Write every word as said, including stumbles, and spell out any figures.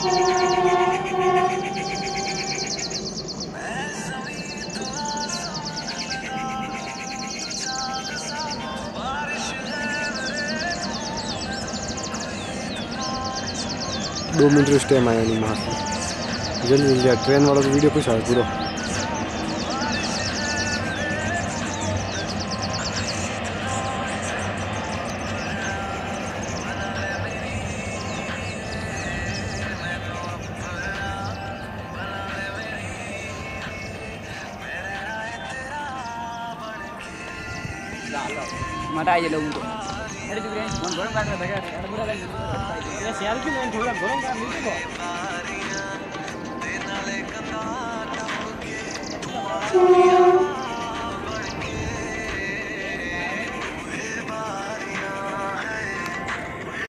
दो मिनट उस टाइम आया नहीं वहाँ से जल्दी जल्दी ट्रेन वाला तो वीडियो कुछ आया पूरा मजा आई लोगों को अरे तू फ्रेंड्स फोन गरम काट रहा था क्या अरे बुरा लग ये शेयर की मैं थोड़ा गरम कर मिलते को